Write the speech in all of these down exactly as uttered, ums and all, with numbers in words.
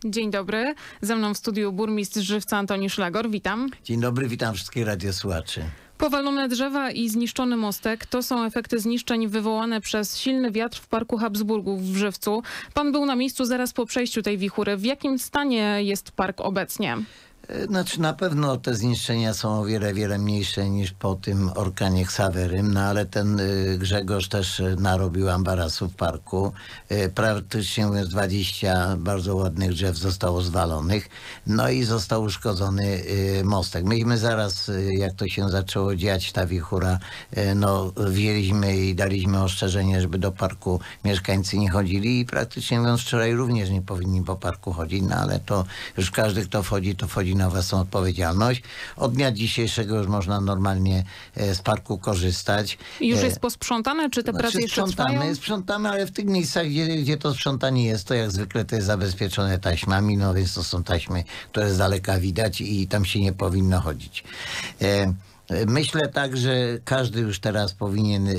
Dzień dobry. Ze mną w studiu burmistrz Żywca Antoni Szlagor. Witam. Dzień dobry, witam wszystkich radiosłuchaczy. Powalone drzewa i zniszczony mostek to są efekty zniszczeń wywołane przez silny wiatr w Parku Habsburgów w Żywcu. Pan był na miejscu zaraz po przejściu tej wichury. W jakim stanie jest park obecnie? Znaczy na pewno te zniszczenia są o wiele, wiele mniejsze niż po tym orkanie Ksawerym, no ale ten y, Grzegorz też narobił ambarasu w parku. Y, praktycznie mówiąc dwadzieścia bardzo ładnych drzew zostało zwalonych, no i został uszkodzony y, mostek. Myśmy zaraz, y, jak to się zaczęło dziać, ta wichura, y, no wzięliśmy i daliśmy ostrzeżenie, żeby do parku mieszkańcy nie chodzili i praktycznie mówiąc wczoraj również nie powinni po parku chodzić, no ale to już każdy, kto wchodzi, to wchodzi na własną odpowiedzialność. Od dnia dzisiejszego już można normalnie e, z parku korzystać. I już jest posprzątane, czy te znaczy, prace jeszcze trwają? Sprzątamy, ale w tych miejscach, gdzie, gdzie to sprzątanie jest, to jak zwykle to jest zabezpieczone taśmami, no więc to są taśmy, które z daleka widać i tam się nie powinno chodzić. E, myślę tak, że każdy już teraz powinien e,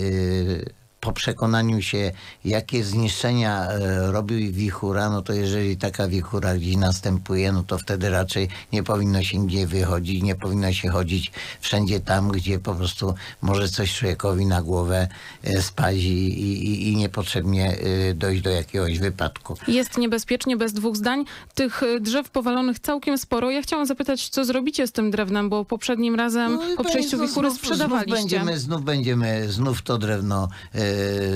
po przekonaniu się, jakie zniszczenia e, robi wichura, no to jeżeli taka wichura gdzieś następuje, no to wtedy raczej nie powinno się gdzie wychodzić, nie powinno się chodzić wszędzie tam, gdzie po prostu może coś człowiekowi na głowę e, spaść i, i, i niepotrzebnie e, dojść do jakiegoś wypadku. Jest niebezpiecznie, bez dwóch zdań. Tych drzew powalonych całkiem sporo. Ja chciałam zapytać, co zrobicie z tym drewnem, bo poprzednim razem no, po przejściu znów, wichury znów, sprzedawaliście. Znów będziemy, znów będziemy, znów to drewno e,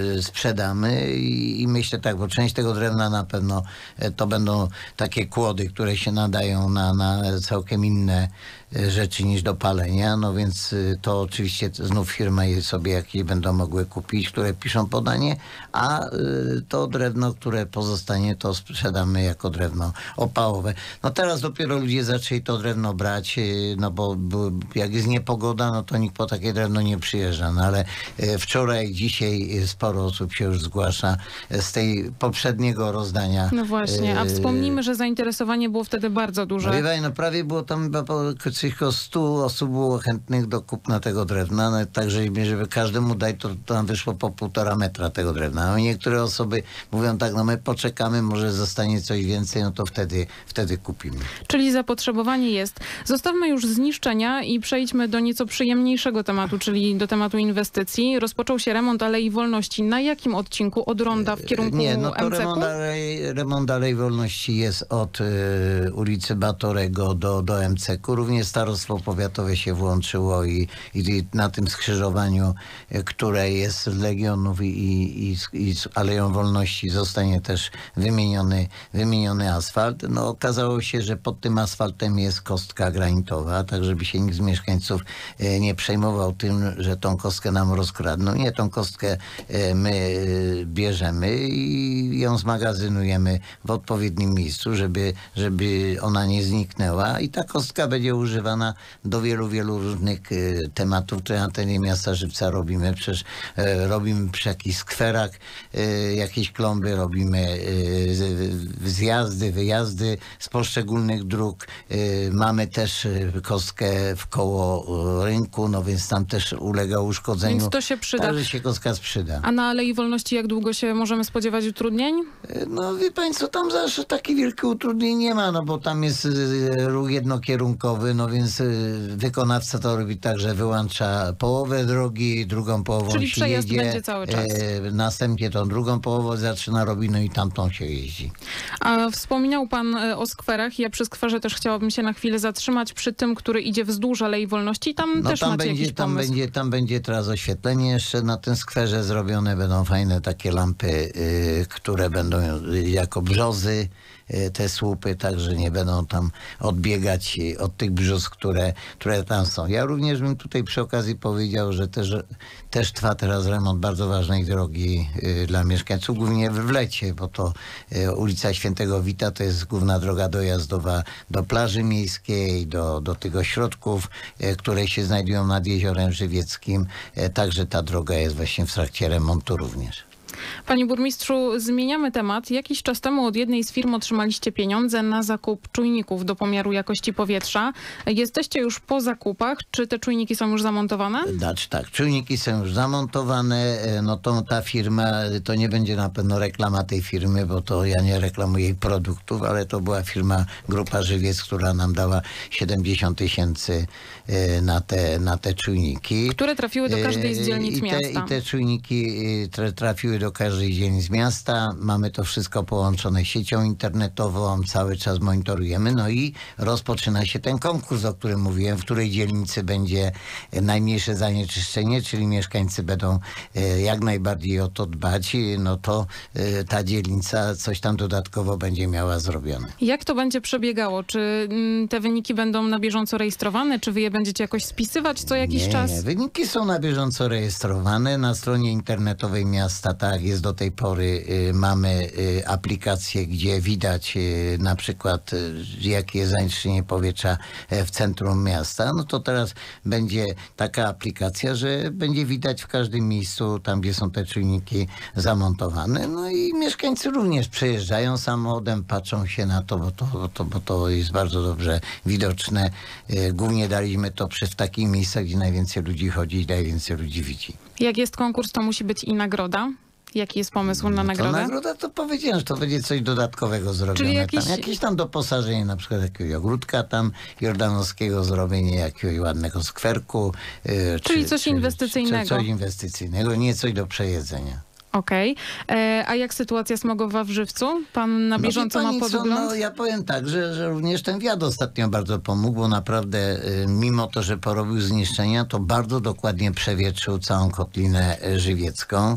sprzedamy i, i myślę tak, bo część tego drewna na pewno e, to będą takie kłody, które się nadają na, na całkiem inne e, rzeczy niż do palenia, no więc e, to oczywiście znów firmy sobie jakieś będą mogły kupić, które piszą podanie, a e, to drewno, które pozostanie, to sprzedamy jako drewno opałowe. No teraz dopiero ludzie zaczęli to drewno brać, e, no bo, bo jak jest niepogoda, no to nikt po takie drewno nie przyjeżdża, no ale e, wczoraj, dzisiaj sporo osób się już zgłasza z tej poprzedniego rozdania. No właśnie, a wspomnijmy, że zainteresowanie było wtedy bardzo duże. No, no prawie było tam chyba tylko stu osób było chętnych do kupna tego drewna, no, także żeby każdemu dać, to, to nam wyszło po półtora metra tego drewna. No, niektóre osoby mówią tak, no my poczekamy, może zostanie coś więcej, no to wtedy, wtedy kupimy. Czyli zapotrzebowanie jest. Zostawmy już zniszczenia i przejdźmy do nieco przyjemniejszego tematu, czyli do tematu inwestycji. Rozpoczął się remont Alei Wolności. Na jakim odcinku? Od ronda w kierunku Nie, no to M C K-u? remont Alei, remont Alei Wolności jest od y, ulicy Batorego do, do M C K-u. Również Starostwo Powiatowe się włączyło i, i na tym skrzyżowaniu, y, które jest z Legionów i, i, i, i z Aleją Wolności zostanie też wymieniony, wymieniony asfalt. No okazało się, że pod tym asfaltem jest kostka granitowa, tak żeby się nikt z mieszkańców y, nie przejmował tym, że tą kostkę nam rozkradną. Nie, tą kostkę my bierzemy i ją zmagazynujemy w odpowiednim miejscu, żeby, żeby ona nie zniknęła i ta kostka będzie używana do wielu, wielu różnych tematów, które na terenie miasta Żywca robimy. Przecież robimy przy jakichś skwerach jakieś klomby, robimy zjazdy, wyjazdy z poszczególnych dróg. Mamy też kostkę w koło rynku, no więc tam też ulega uszkodzeniu. Więc to się przyda. Także się kostka sprzyda. A na Alei Wolności jak długo się możemy spodziewać utrudnień? No wie państwo, tam zawsze takie wielkie utrudnień nie ma, no bo tam jest ruch jednokierunkowy, no więc wykonawca to robi tak, że wyłącza połowę drogi, drugą połową Czyli się przejazd jedzie, będzie cały czas. E, następnie tą drugą połowę zaczyna robić, no i tamtą się jeździ. A wspominał pan o skwerach. Ja przy skwerze też chciałabym się na chwilę zatrzymać przy tym, który idzie wzdłuż Alei Wolności. Tam no, też tam macie będzie, jakiś tam pomysł. będzie, tam będzie teraz oświetlenie jeszcze na tym skwerze zrobione, będą fajne takie lampy, y, które będą jako brzozy, y, te słupy, także nie będą tam odbiegać od tych brzoz, które, które tam są. Ja również bym tutaj przy okazji powiedział, że też, też trwa teraz remont bardzo ważnej drogi y, dla mieszkańców, głównie w Wlecie, bo to y, ulica Świętego Wita to jest główna droga dojazdowa do plaży miejskiej, do, do tych ośrodków, y, które się znajdują nad Jeziorem Żywieckim. Y, także ta droga jest właśnie w trakcie remontu również. Panie burmistrzu, zmieniamy temat. Jakiś czas temu od jednej z firm otrzymaliście pieniądze na zakup czujników do pomiaru jakości powietrza. Jesteście już po zakupach. Czy te czujniki są już zamontowane? Znaczy tak, czujniki są już zamontowane. No to ta firma, to nie będzie na pewno reklama tej firmy, bo to ja nie reklamuję jej produktów, ale to była firma Grupa Żywiec, która nam dała siedemdziesiąt tysięcy na te, na te czujniki. Które trafiły do każdej z dzielnic I te, miasta. I te czujniki trafiły do każdej dzielnic miasta. Mamy to wszystko połączone siecią internetową, cały czas monitorujemy. No i rozpoczyna się ten konkurs, o którym mówiłem, w której dzielnicy będzie najmniejsze zanieczyszczenie, czyli mieszkańcy będą jak najbardziej o to dbać, no to ta dzielnica coś tam dodatkowo będzie miała zrobione. Jak to będzie przebiegało? Czy te wyniki będą na bieżąco rejestrowane? Czy wy je będziecie jakoś spisywać co jakiś nie, czas? Nie, wyniki są na bieżąco rejestrowane. Na stronie internetowej miasta, tak jak jest do tej pory, y, mamy y, aplikację, gdzie widać y, na przykład y, jakie jest zanieczyszczenie powietrza w centrum miasta. No to teraz będzie taka aplikacja, że będzie widać w każdym miejscu, tam gdzie są te czujniki zamontowane. No i mieszkańcy również przejeżdżają samochodem, patrzą się na to, bo to, bo to, bo to jest bardzo dobrze widoczne. Y, głównie daliśmy to przy w takich miejscach, gdzie najwięcej ludzi chodzi i najwięcej ludzi widzi. Jak jest konkurs, to musi być i nagroda. Jaki jest pomysł na To nagrodę? nagroda to powiedziałem, że to będzie coś dodatkowego zrobione. Czyli jakiś... Tam, jakieś tam doposażenie, na przykład jakiegoś ogródka tam jordanowskiego, zrobienie jakiegoś ładnego skwerku. Yy, Czyli czy, coś czy, inwestycyjnego. Czy coś inwestycyjnego, nie coś do przejedzenia. Okej. Okay. A jak sytuacja smogowa w Żywcu? Pan na bieżąco no, ma pani, podgląd? Co, no, ja powiem tak, że, że również ten wiatr ostatnio bardzo pomógł, bo naprawdę y, mimo to, że porobił zniszczenia, to bardzo dokładnie przewietrzył całą kotlinę y, żywiecką.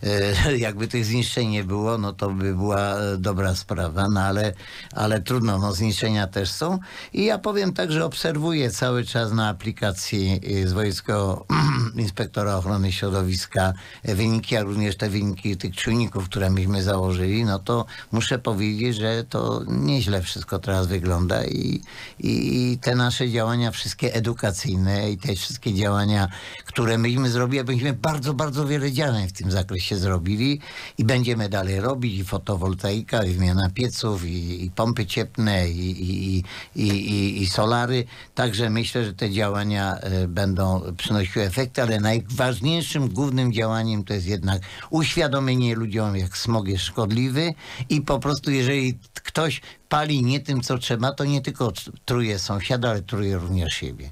Y, jakby tych zniszczeń nie było, no to by była y, dobra sprawa, no ale, ale trudno, no zniszczenia też są. I ja powiem tak, że obserwuję cały czas na aplikacji y, z Wojewódzkiego Inspektora Ochrony Środowiska y, wyniki, a również te wyniki tych czujników, które myśmy założyli, no to muszę powiedzieć, że to nieźle wszystko teraz wygląda i, i, i te nasze działania wszystkie edukacyjne i te wszystkie działania, które myśmy zrobili, byśmy bardzo, bardzo wiele działań w tym zakresie zrobili i będziemy dalej robić i fotowoltaika, i wymiana pieców, i, i pompy cieplne, i, i, i, i, i solary. Także myślę, że te działania y, będą przynosiły efekty, ale najważniejszym, głównym działaniem to jest jednak uświadomienie ludziom, jak smog jest szkodliwy i po prostu jeżeli ktoś pali nie tym, co trzeba, to nie tylko truje sąsiada, ale truje również siebie.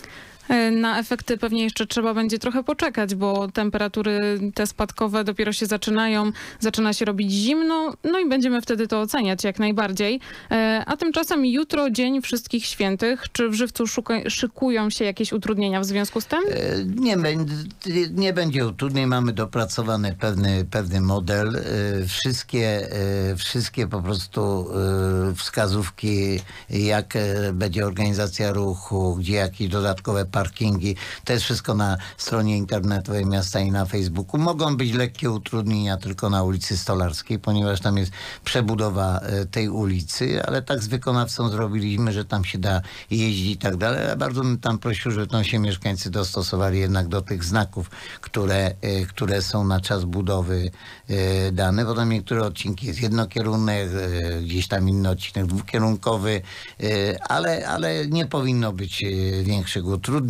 Na efekty pewnie jeszcze trzeba będzie trochę poczekać, bo temperatury te spadkowe dopiero się zaczynają, zaczyna się robić zimno, no i będziemy wtedy to oceniać jak najbardziej. A tymczasem jutro Dzień Wszystkich Świętych. Czy w Żywcu szuka, szykują się jakieś utrudnienia w związku z tym? Nie, nie będzie utrudnień, mamy dopracowany pewny, pewny model. Wszystkie, wszystkie po prostu wskazówki, jak będzie organizacja ruchu, gdzie jakieś dodatkowe parkingi. To jest wszystko na stronie internetowej miasta i na Facebooku. Mogą być lekkie utrudnienia tylko na ulicy Stolarskiej, ponieważ tam jest przebudowa tej ulicy, ale tak z wykonawcą zrobiliśmy, że tam się da jeździć i tak dalej. Ja bardzo bym tam prosił, żeby tam się mieszkańcy dostosowali jednak do tych znaków, które, które są na czas budowy dane, bo tam niektóre odcinki jest jednokierunek, gdzieś tam inny odcinek dwukierunkowy, ale, ale nie powinno być większych utrudnień.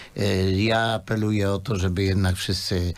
Ja apeluję o to, żeby jednak wszyscy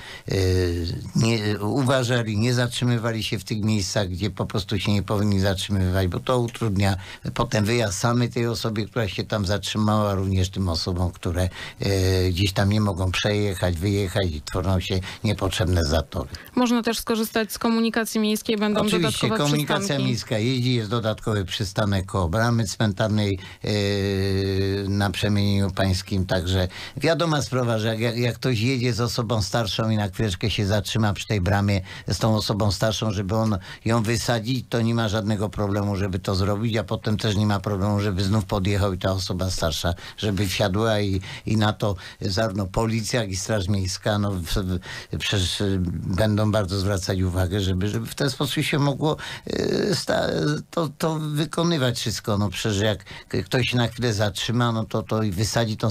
nie uważali, nie zatrzymywali się w tych miejscach, gdzie po prostu się nie powinni zatrzymywać, bo to utrudnia potem wyjazd samej tej osobie, która się tam zatrzymała, również tym osobom, które gdzieś tam nie mogą przejechać, wyjechać i tworzą się niepotrzebne zatory. Można też skorzystać z komunikacji miejskiej, będą Oczywiście, dodatkowe komunikacja przystanki. miejska jeździ, jest dodatkowy przystanek koło bramy cmentarnej yy, na Przemienieniu Pańskim, także wiadoma sprawa, że jak, jak ktoś jedzie z osobą starszą i na chwileczkę się zatrzyma przy tej bramie z tą osobą starszą, żeby on ją wysadzić, to nie ma żadnego problemu, żeby to zrobić, a potem też nie ma problemu, żeby znów podjechał i ta osoba starsza, żeby wsiadła i, i na to zarówno policja, jak i Straż Miejska no, w, w, przecież będą bardzo zwracać uwagę, żeby, żeby w ten sposób się mogło y, sta, to, to wykonywać wszystko. No przecież jak ktoś się na chwilę zatrzyma, no to, to i wysadzi tą starszą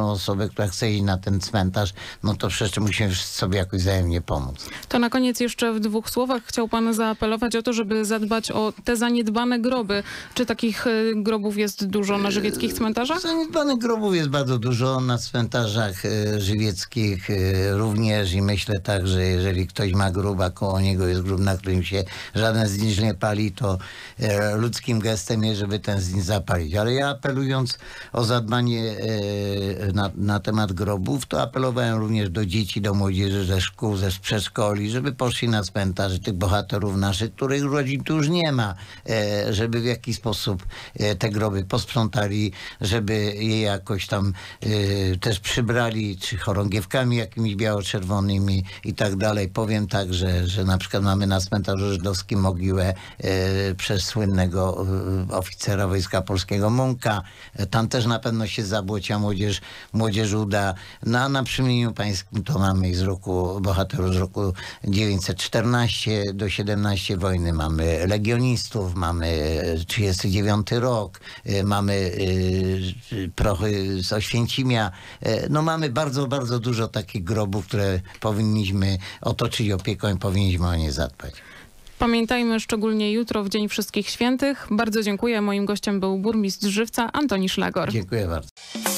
inną osobę, która chce iść na ten cmentarz, no to przecież musimy sobie jakoś wzajemnie pomóc. To na koniec jeszcze w dwóch słowach chciał pan zaapelować o to, żeby zadbać o te zaniedbane groby. Czy takich y, grobów jest dużo na żywieckich cmentarzach? Zaniedbanych grobów jest bardzo dużo na cmentarzach e, żywieckich e, również i myślę tak, że jeżeli ktoś ma grób, a koło niego jest grób, na którym się żaden znicz nie pali, to e, ludzkim gestem jest, żeby ten znicz zapalić. Ale ja apelując o zadbanie e, na, na temat grobów, to apelowałem również do dzieci, do młodzieży ze szkół, ze przedszkoli, żeby poszli na cmentarze tych bohaterów naszych, których rodzin tu już nie ma, e, żeby w jakiś sposób e, te groby posprzątali, żeby je jakoś tam e, też przybrali, czy chorągiewkami jakimiś biało-czerwonymi i tak dalej. Powiem tak, że, że na przykład mamy na cmentarzu żydowskim mogiłę e, przez słynnego e, oficera Wojska Polskiego Munka. E, tam też na pewno się zabłocia młodzież, młodzież uda. Na, na przymieniu pańskim to mamy z roku bohaterów z roku dziewięćset czternaście do siedemnaście wojny. Mamy legionistów, mamy trzydziesty dziewiąty rok, e, mamy e, prochy z Oświęcimia. E, no mamy bardzo, bardzo dużo takich grobów, które powinniśmy otoczyć opieką i powinniśmy o nie zadbać. Pamiętajmy szczególnie jutro, w Dzień Wszystkich Świętych. Bardzo dziękuję. Moim gościem był burmistrz Żywca Antoni Szlagor. Dziękuję bardzo.